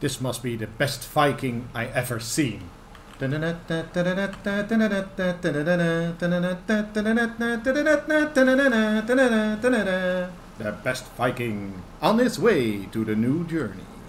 This must be the best Viking I ever seen. The best Viking on his way to the new journey.